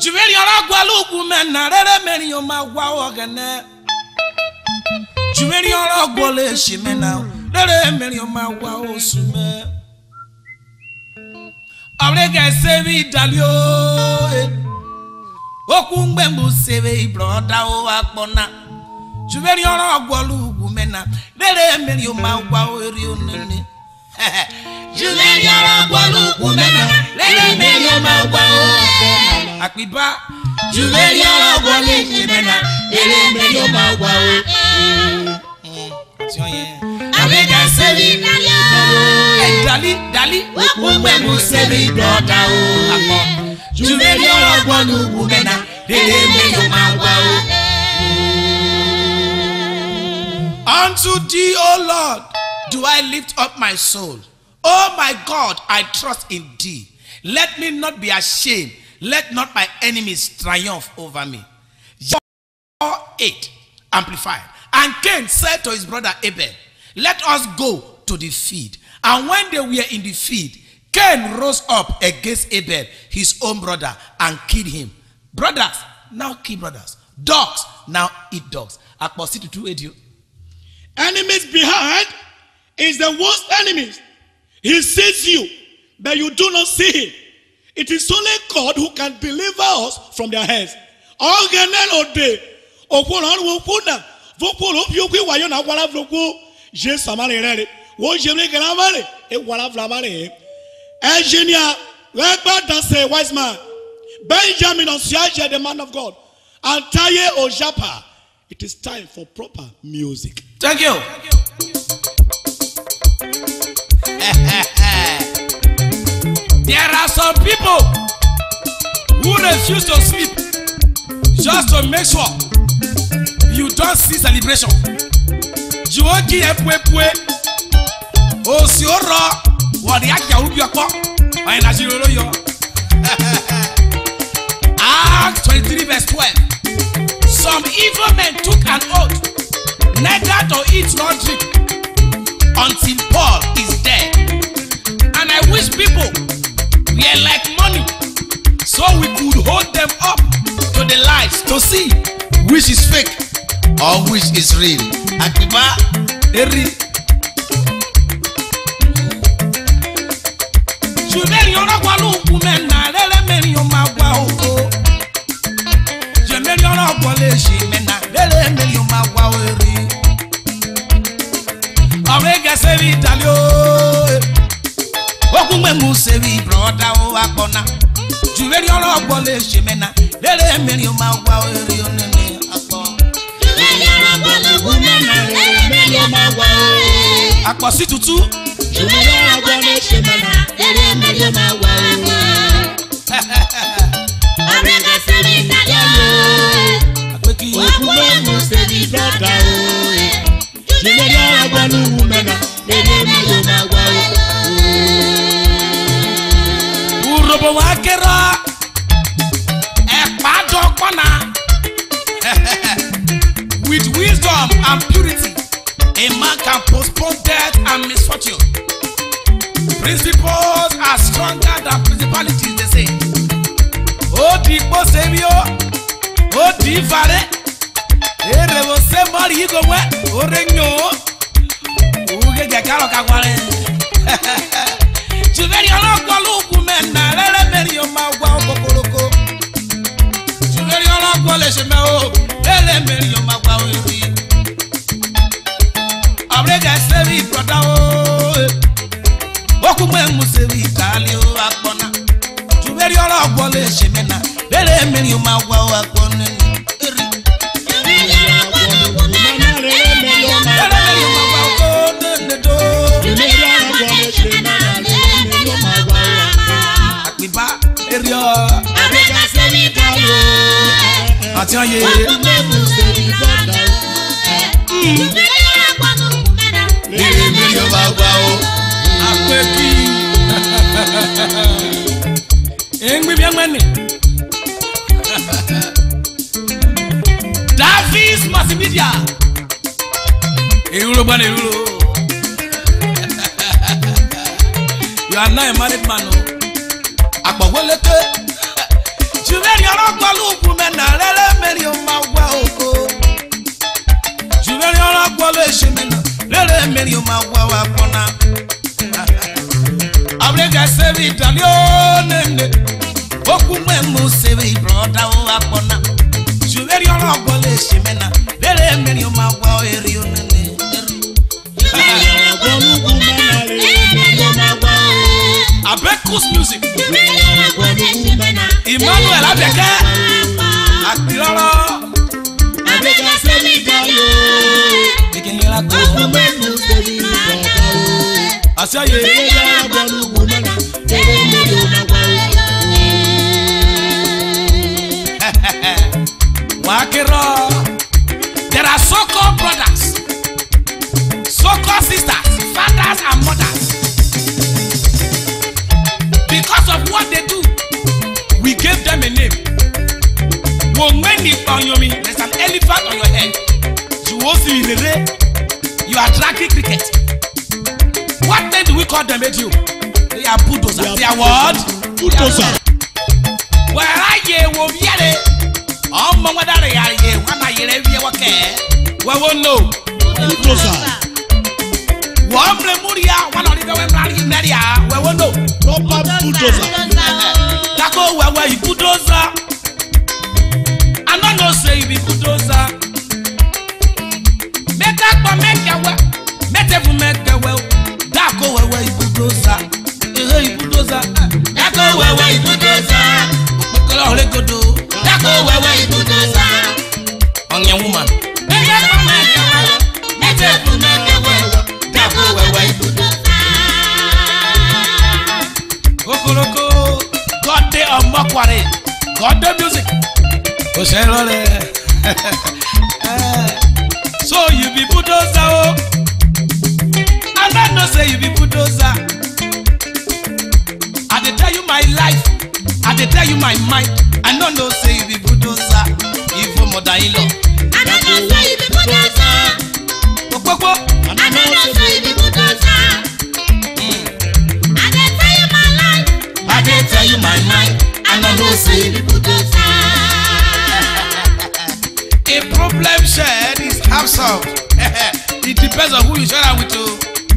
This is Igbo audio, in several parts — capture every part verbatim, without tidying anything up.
Juveri ora gwalu kumena rere meri yo ma gwa ogene. Juveri ora gwole shimena rere meri yo ma gwa osume. Abrega sevi dalio. Okungbe mbu sevi broda o akpona. Juveri ora gwalu kumena rere meri yo ma gwa ori onene. Juveri ora gwalu kumena rere meri yo ma gwa o. Akiba Juveri ora gwole shimena rere meri yo ma gwa o. Abrega sevi dalio. Dali dali okungbe mbu sevi broda o akpona. Juveri ora gwalu kumena rere meri yo ma gwa o. Unto thee, O Lord, do I lift up my soul. Oh my God, I trust in thee. Let me not be ashamed. Let not my enemies triumph over me. eight, Amplified. And Cain said to his brother Abel, let us go to the field. And when they were in the field, Cain rose up against Abel, his own brother, and killed him. Brothers now kill brothers. Dogs now eat dogs. Enemies behind is the worst enemies. He sees you, but you do not see him. It is only God who can deliver us from their hands. Engineer, that's a wise man. Benjamin Osiaje, the man of God, and Taye Ojapa. It is time for proper music. Thank you. There are some people who refuse to sleep just to make sure you don't see celebration. Jiwoki epwepwe osioro wadi akia ubi akpo ayina jiroro yo. Acts twenty-three verse twelve. Some evil men took an oath neither to eat nor drink until Paul is dead. And I wish people were like money, so we could hold them up to the lights to see which is fake or which is real. Akiba, eri. Juveri ora gwalu kumena lele meri o ma gwa oko. Juveri ora gwole shimena lele meri o ma gwa ori. Abrega sevi dalio. Okungbe mu sevi broda o akpona. Juveri ora gwole shimena lele meri o ma gwa ori onene akpo. Juveri ora gwole kumena lele meri o ma gwa ori. Akpo si tutu. Juveri ora gwole shimena lele meri o ma gwa ori. Abrega sevi dalio. Okungbe mu sevi broda o. Juveri ora gwole kumena lele meri o ma gwa ori. Urobo wakera ekpado kwana. With wisdom and purity, a man can postpone death and misfortune. Principles are stronger than principalities, they say. Oh, Dipo Sebio, oh, Divare, Erevo Semari Gowe, Oregno, Uge Gakaro Kaware. Juveri ora gwalu kumena lele meri o ma gwa okokoroko. Juveri ora gwole sheme o lele meri o ma gwa ori. Abrega sevi broda o. Okugbe mu sevi dali o akpona. Juveri ora gwole sheme na lele meri o ma gwa akpona. Juveri ora gwalu kumena lele meri o ma gwa akpona do. Juveri ora gwole sheme na Akiba, Ebio, Abrega sevi dalio. Atiaye. Juveri ora gwalu kumena lele meri o ma gwa o. Akweki. Engbi biangmene. Davis Masimedia. Euro bane euro. You are not a married man. Akbawoleke. Juveri yoro gwalu kumena lele meri o magwa oko. Juveri yoro gwalu eshimena lele meri o magwa wakona. Abrega sevi italione. Okume mu sevi brother o wakona. Juveri yoro gwalu eshimena lele meri o magwa erione. Abekus music. Emmanuel Abeke. Akilolo. Abeke Sevigayo. Bikinira ko. Asaye. Wakiro. There are so-called brothers, so-called sisters, fathers and mothers. Because of what they do, we gave them a name. There's an elephant on your head. You are dragging cricket. What name do we call them, Ebio? They are bulldozers. They are what? Bulldozers. Where are you? Oh, Mama, that are you? One are you? We won't know. Bulldozer. One Lemuria, one of the Wembley Media. We won't know. Proper bulldozer. Tako, where you bulldozer? I don't know, say you be bulldozer. Make up or make your way. Make them make the well. Tako, where you bulldozer? Hey, bulldozer. Tako, where you bulldozer? Holy go do. Tako, where you bulldozer? On your woman. Make them make the well. Make them make the well. Tako, where you bulldozer? Kokoroko. God day of Makware. God the music. So you be bulldozer. I don't know say you be bulldozer. I dey tell you my life. I dey tell you my mind. I don't know say you be bulldozer. Even mother-in-law. I don't know say you be bulldozer. Okpokpo. I don't know say you be bulldozer. I dey tell you my life. I dey tell you my mind. I don't know say you be bulldozer. A problem shared is half solved. It depends on who you share that with you.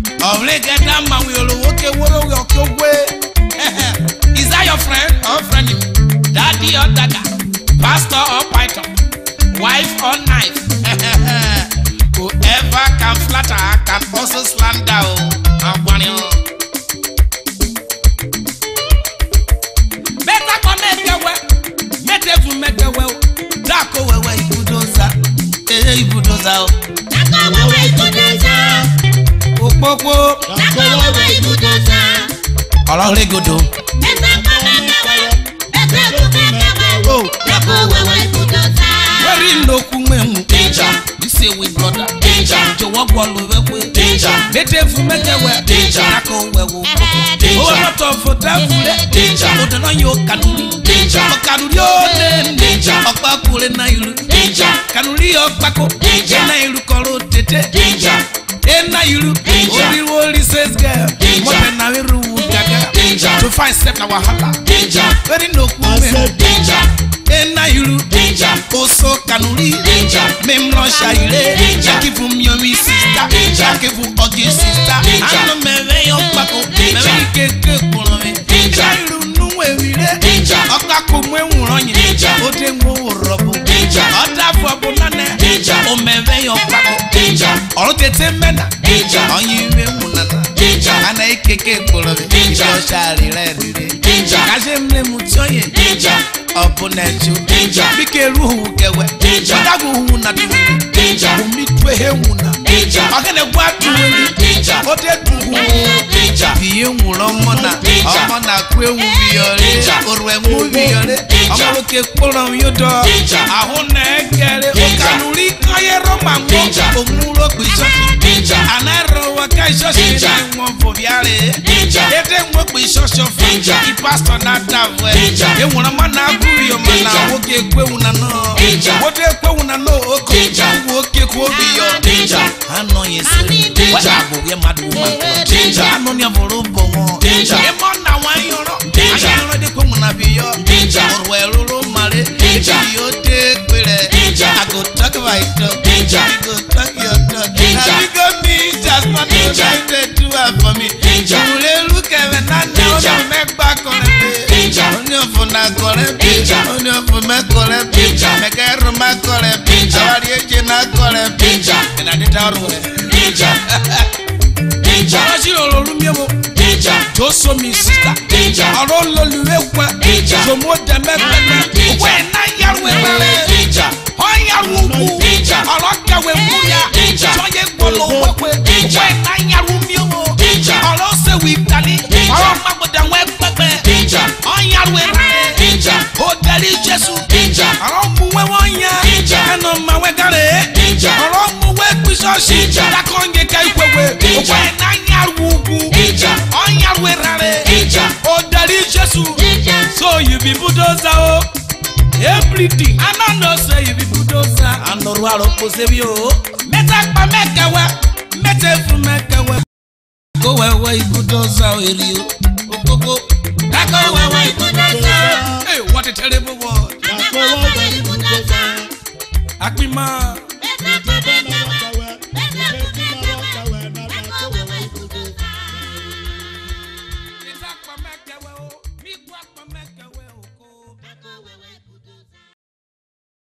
Is that your friend or friend? Daddy or dada? Pastor or python? Wife or knife? Whoever can flatter can also slander. Better connect your way. Better to make the well. Dako wewe ibudoza, eh ibudoza. Dako wewe ibudoza. Okpokpo. Dako wewe ibudoza. Olore godo. Ese komekewe, ese komekewe. Oh, dako wewe ibudoza. Where no kumemu danger. You say we brother danger. Jo wogwo lowewe danger. Bete fu mekewe danger. Dako wewe danger. Oh, not of for danger. Odono yo kanuni danger. Kanuri o danger. Okpa kule na ilu danger. Kanuri okpako danger. Na ilu koro tete danger. Ena ilu danger. Ori woli says girl danger. Na wiru gaga danger. To find step na wahala danger. Very no kume danger. Ena ilu danger. Oso kanuri danger. Memlo shaile danger. Kivu myomi sister danger. Kivu ogi sister danger. Ano meve okpako danger. Meve keke kolome danger. Ilu nuwe wile danger. Okako mwe uronye danger. Ode mwo urobo danger. Oda fwabo nane danger. Omeve okpako danger. Olotete mena danger. Onyiwe munana danger. Ana ikeke kolome danger. Oshari redire danger. Kaje mle mutoye danger. Opponent danger. Bike ruhu kewe danger. Dagu hu na tu danger. Umitwe he una danger. Akene watu weli danger. Ode duhu danger. Biye mulo mona omona kwe ubiyore orwe mubiyore amoloke kolom yodo ahuna ekere okanuri kayero mango omulo kwishoshi danger. Anaro wakashoshi nwo fobiare ede nwo kwishoshi danger. I pastor na davwe e wona mana aguyo mana woke kwe una no wote kwe una no oko woke kwe biyo danger. Ano yesu danger. Ye madu man danger. Ano nya borobo danger. E mona wan yoro danger. Ano de kwe una biyo danger. Orwe lulu mare kore pinja. Oni ofu me kore pinja. Mekeru me kore pinja. Awari eje na kore pinja. Ena dita orwe pinja. Pinja. Arashi ololu miemo. Pinja. Joso mi sister. Pinja. Aro loluwe kwa. Pinja. Jomo deme pele. We na yarwe pele. Pinja. Oyarugu. Pinja. Aro kawe muya. Pinja. Joye gbolo wekwe. Pinja. We na yaru miemo. Pinja. Aro se wiptali. Aro magoda wekwe. Pinja. Oyaruwe pele. Pinja. Odeli Jesu. Pinja. Aro muwe wonya. Pinja. Eno mawe gare. Pinja. Aro muwe kwishoshi. Pinja. Dakonge kaikwewe. Pinja. We na yarugu. Pinja. Oyaruwe rare. Pinja. Odeli Jesu. Pinja. So you be bulldozer oh. Everything. I don't know say you be bulldozer. I know what to pose you. Meta pa mekewe. Meta fu mekewe. Go away bulldozer eri o. Go go. Go away bulldozer. Hey, what a terrible word. Akima.